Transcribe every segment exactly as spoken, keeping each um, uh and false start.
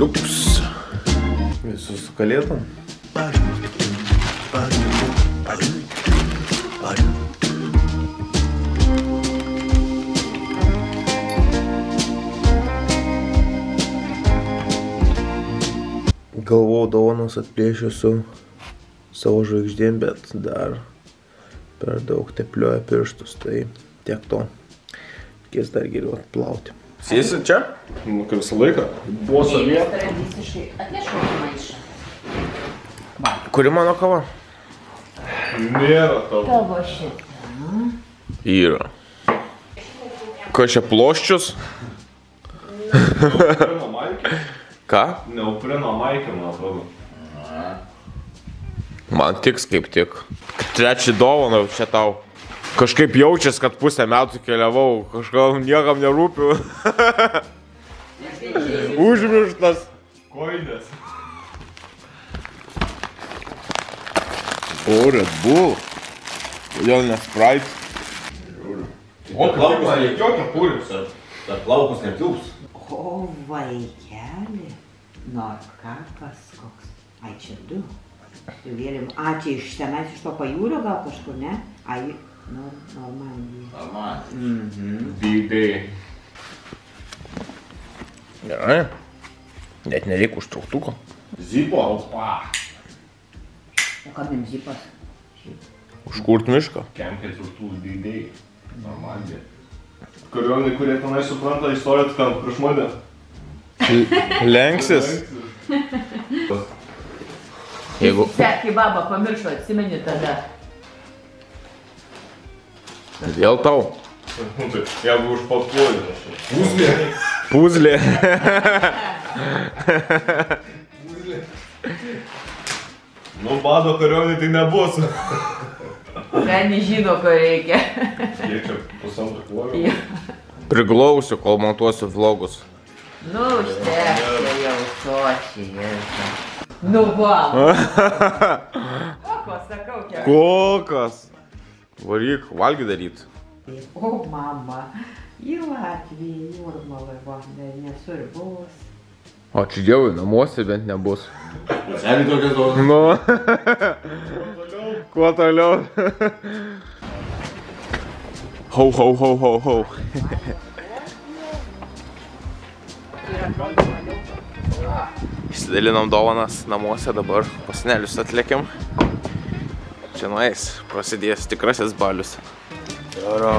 Ups. Visus su kalėdom. Galvojau dovanos atplėšiu su savo žvaigždėm, bet dar per daug teplioja pirštus, tai tiek to. Reikės dar geriau atplauti. Sėsi čia? Nu, kaip visą laiką. Buvo savie. Tradiciškai atnešau maišą. Kuri mano kava? Nėra tavo. Tavo šitą. Yra. Ką čia ploščius? Neopreno maikė. Ką? Neopreno maikė, man atrodo. Man tiks kaip tik. Trečią dovaną čia tau. Kažkaip jaučias, kad pusę metų keliavau, kažkam niekam nerūpiu. Užmirštas. Koinės. O, Red Bull. Kodėl ne Sprite? O, plaukus nereikėjo kepurės. Dar plaukus netilps. O, vaikeli. Nors kakas koks. Ai, čia du. Tu vėlim. A, čia iš tenais iš to pajūrio gal kažkur, ne? Ai, nor, Normandija. Normandija. Mhm. Dydai. Gerai. Net nereikia užtrauktuko. Zipo. Opa. O kam jums zipas? Užkurt mišką. Kemkės už tų dydai. Normandija. Kariuomenai, kurie tenai supranta, įstojot ten prieš mane. Lenksis. Jeigu... Sekį babą pamiršo, atsimeni tada. Vėl tau. Jeigu užpatpuoju. Puzlė. Puzlė. Nu, bado kariuomenai tai nebus. Vieni žino, ko reikia. Kiek čia pusantrų kilogramų? Priglausiu, kol montuosiu vlogus. Nu, užtekė jau sočiai. Nu, va. Kokos, sakau, kiek. Kokas. Varyk, valgy daryt. O, mama. Į Latviją, Jūrmalą, va, nesu ir buvus. O čia dievui, namuose bent nebus. Seniai tokias dovanas. Nu. Kuo toliau. Hau, hau, hau, hau, hau. Išsidalinom dovanas namuose, dabar pas senelius atlėkiam. Čia nueis, prasidės tikrasis balius. Gerai.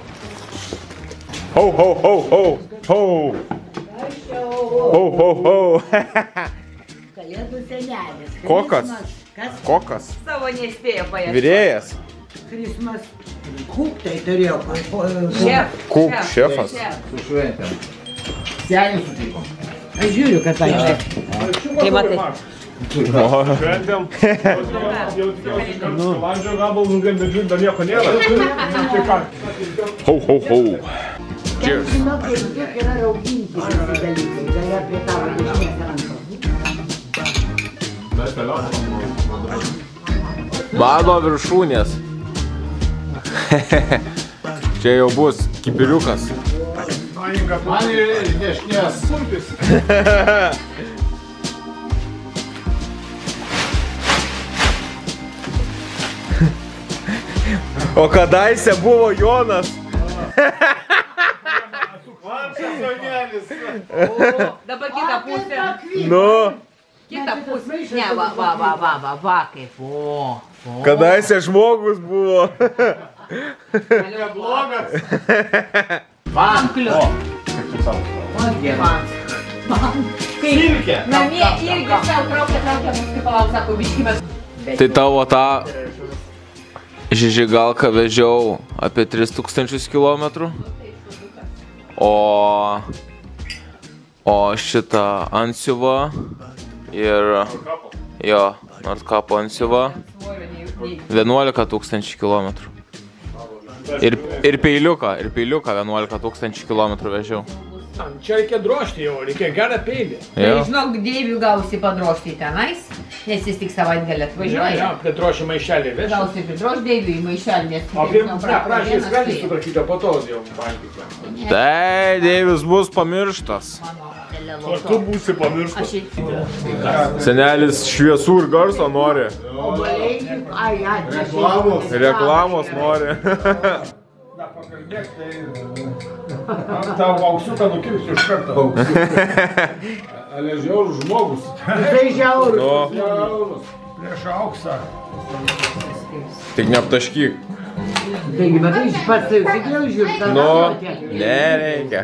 Hau, hau, hau, hau, hau. Hau, hau, hau. Kalėdų senelis. Kokas? Kas? Kokas? Savo nespėjo paieškoti. Virėjas. Krismas. Kūp tai turėjo. Šef. Kūp, šefas. Su šventėm. Senį sutikom. Aš žiūriu, kad tai čia. Tai matai. Šventėm. Jau tikiausi, kad landžio gabalų gan bedžiūrį dar nieko nėra. Hau, hau, hau. Cheers. Žinok, kaip tiek yra rauginti visi dalykai. Galia prie tavo dešinės rankos. Bado viršūnės. Čia jau bus kibiriukas. Man ir dešinės sumpis. O kadaise buvo Jonas. O, dabar kitą pusę. Nu. Kitą pusę. Ne, va, va, va, va, va, va, kaip. O, o. Kadaise žmogus buvo. Neblogas. Pankliu. Kaip tu savo? O, man. Man. Silkė. Namie irgi savo traukia, traukia, mums kaip palauk, sako, biškimės. Tai tavo tą žižigalką vežiau apie tris tūkstančius kilometrų. O, o šitą antsiuvą ir jo, Nordkapo antsiuvą vienuolika tūkstančių kilometrų. Ir, ir peiliuką, ir peiliuką vienuolika tūkstančių kilometrų vežiau. Čia reikia drožti jau, reikia gerą peilį. Tai žinok, dėvių gausi padrožti tenais Nes jis tik savaitgalį atvažiuoja. Ja, plėtroši maišelį veši. Gal tai plėtroši Deiviui į maišelį, nes... O kaip, ne, prašė skrandį sutvarkyti, po to jau valgyti. Tai Deivis bus pamirštas. Ar tu būsi pamirštas? Senelis šviesų ir garso nori. Reklamos nori. Na, pakalbėk, tai... Tavo auksiuką nukirsiu iš karto. Ale žiaurus žmogus. Tai žiaurus. Žiaurus. Prieš auksą. Tik neaptaškyk. Taigi, bet tai pats tikriau žiūrta. Nu, nereikia.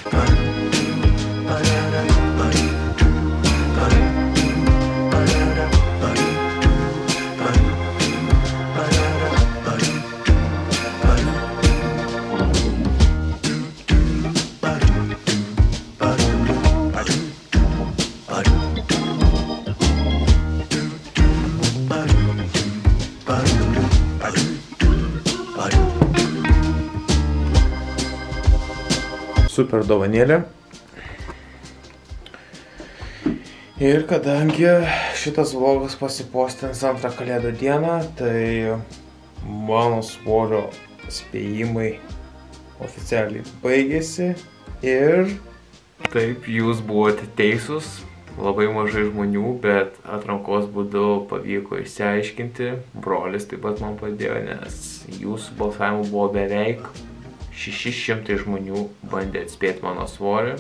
Super dovanėlė. Ir kadangi šitas vlogas pasipostins antrą kalėdų dieną, tai mano svorio spėjimai oficialiai baigėsi. Ir taip, jūs buvote teisūs, labai mažai žmonių, bet atrankos būdu pavyko išsiaiškinti. Brolis taip pat man padėjo, nes jūsų balsavimų buvo beveik šeši šimtai žmonių bandė atspėti mano svorį.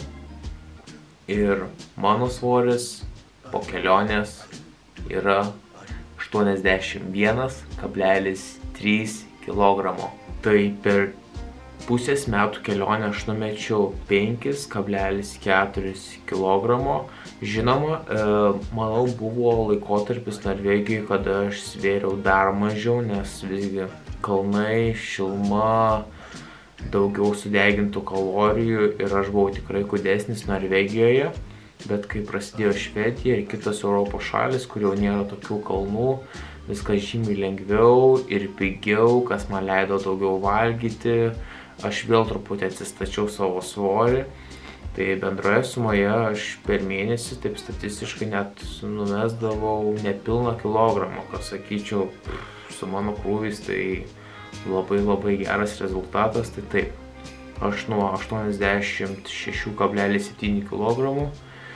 Ir mano svoris po kelionės yra aštuoniasdešimt vienas kablelis trys kilogramo. Tai per pusės metų kelionę aš numečiau penkis kablelis keturis kilogramo. Žinoma, manau, buvo laikotarpis Norvegijoje, kada aš svėriau dar mažiau, nes visgi kalnai, šiluma, daugiau sudegintų kalorijų ir aš buvau tikrai kūdesnis Norvegijoje. Bet kai prasidėjo Švedija ir kitos Europos šalis, kur jau nėra tokių kalnų, viskas žymiai lengviau ir pigiau, kas man leido daugiau valgyti, aš vėl truputį atsistačiau savo svorį. Tai bendroje sumoje aš per mėnesį taip statistiškai net numesdavau nepilną kilogramą, kas sakyčiau, su mano krūviais tai labai labai geras rezultatas. Tai taip, aš nuo aštuoniasdešimt šeši kablelis septyni kilogramų,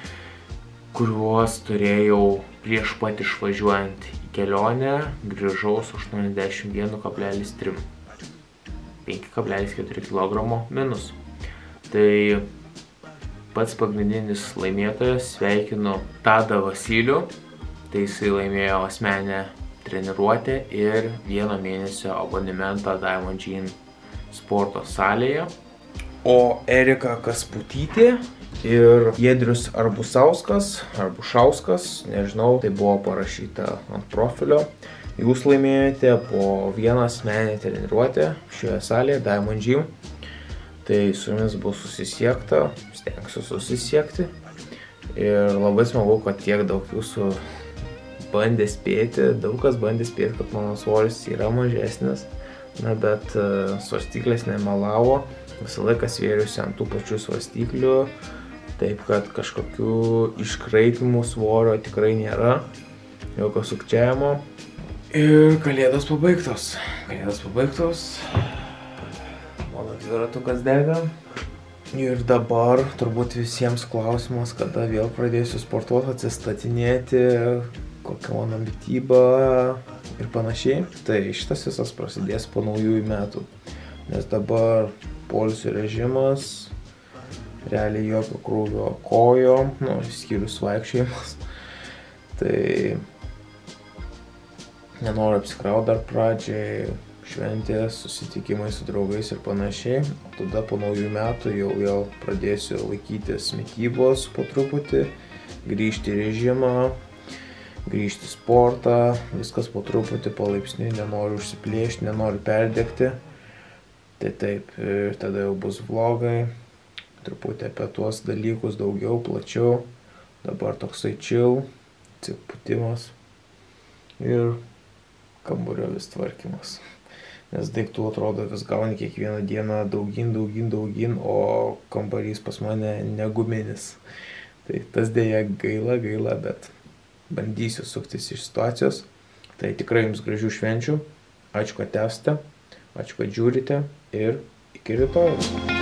kuriuos turėjau prieš pat išvažiuojant į kelionę, grįžau su aštuoniasdešimt vienu kablelis trim. penki kablelis keturi kilogramo minus. Tai pats pagrindinis laimėtojas, sveikinu Tadą Vasilijų. Tai jisai laimėjo asmenę treniruotę ir vieno mėnesio abonementą Diamond Gym sporto salėje. O Erika Kasputytė ir Giedrius Arbusauskas, Arbušauskas, nežinau, tai buvo parašyta ant profilio. Jūs laimėjote po vieną asmenę treniruotę šioje salėje, Diamond Gym. Tai su jumis bus susisiekta, stengsiu susisiekti. Ir labai smagu, kad tiek daug jūsų bandė spėti, daug kas bandė spėti, kad mano svoris yra mažesnis, na, bet uh, svarstyklės nemelavo, visą laiką svėriusi ant tų pačių svarstyklių, taip kad kažkokių iškraipimų svorio tikrai nėra, jokio sukčiavimo. Ir kalėdos pabaigtos, kalėdos pabaigtos, mano dviratukas dega. Ir dabar turbūt visiems klausimas, kada vėl pradėsiu sportuoti, atsistatinėti, kokia mano mityba ir panašiai. Tai šitas visas prasidės po naujųjų metų, nes dabar poilsio režimas, realiai jokio krūvio kojom, nu, išskyrus vaikščiojimas. Tai nenoriu apsikrauti dar pradžiai, šventės, susitikimai su draugais ir panašiai. Tada po naujų metų jau vėl pradėsiu laikytis mitybos po truputį, grįžti į režimą, grįžti į sportą, viskas po truputį, palaipsniui, nenoriu užsiplėšti, nenoriu perdegti. Tai taip, ir tada jau bus vlogai, truputį apie tuos dalykus daugiau, plačiau. Dabar toksai chill, atsipūtimas ir kambario vis tvarkymas. Nes daiktų atrodo vis gauni kiekvieną dieną daugin, daugin, daugin, o kambarys pas mane neguminis. Tai tas dėja gaila, gaila, bet bandysiu suktis iš situacijos. Tai tikrai jums gražių švenčių. Ačiū, kad esate. Ačiū, kad žiūrite ir iki rytojaus.